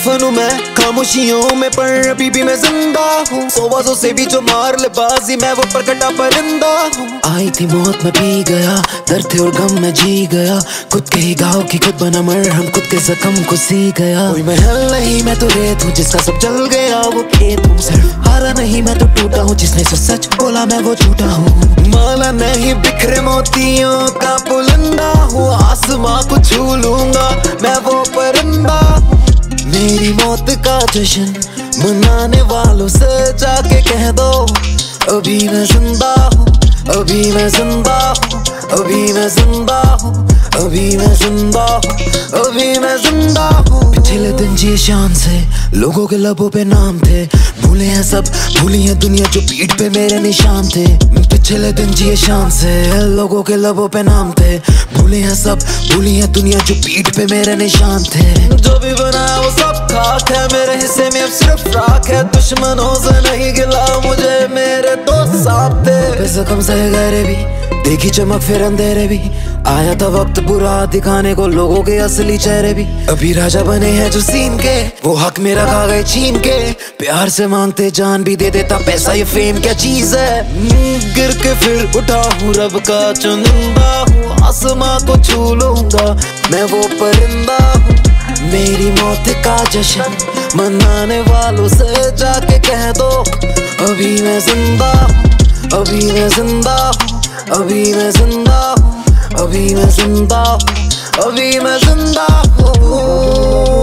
दफन हूँ मैं खामोशियों में, पर अभी भी मैं जिंदा हूँ। 100 बाजों से भी जो मार ले बाजी, मैं वो प्रकटा परिंदा हूँ। आई थी मौत में पी गया, दर्द थे और गम में जी गया, खुद के ही गाँव की खुद बना मरहम, खुद के जख्म को सी गया। कोई महल नहीं मैं तो रेत हूँ, जिसका सब जल गया वो खेत हूँ। सिर्फ हारा नहीं मैं तो टूटा हूँ, जिसने सच बोला मैं वो झूठा हूँ। माला नहीं बिखरे मोतियों का पुलंदा हूँ, आसमां को छू लूंगा मैं वो परिंदा हूँ। मेरी मौत का जश्न मनाने वालों से जाके कह दो, अभी मैं जिंदा हूँ, अभी मैं जिंदा हूँ, अभी मैं जिंदा हूँ, अभी मैं जिंदा हूँ, अभी मैं जिंदा हूँ। पिछले दिन जिए शान से, लोगों के लबों पे नाम थे, भूले हैं सब, भूली है दुनिया जो पीठ पे मेरे निशान थे। पिछले दिन जिए शान से, लोगों के लबों पे नाम थे, भूले हैं सब, भूली है दुनिया जो पीठ पे मेरे निशान थे। जो भी बनाया वो सब खाक है, मेरे हिस्से में अब सिर्फ राख है। दुश्मनों से नहीं गिला मुझे, मेरे दोस्त साथ थे। जख्म सहे गहरे भी, देखी चमक फिर अंधेरे भी, आया था वक्त बुरा दिखाने को लोगों के असली चेहरे भी। अभी राजा बने हैं जो सीन के, वो हक मेरा खा गए छीन के। प्यार से मांगते जान भी दे देता, पैसा ये फेम क्या चीज है। गिर के फिर उठा हूँ, रब का चुनिंदा हूँ, आसमां को छू लूंगा मैं वो परिंदा हूँ। मेरी मौत का जश्न मनाने वालों से जाके कह दो, अभी मैं जिंदा हूँ, अभी मैं जिंदा हूँ, अभी मैं जिंदा हूँ, अभी मैं जिंदा हूँ, अभी मैं जिंदा हूँ।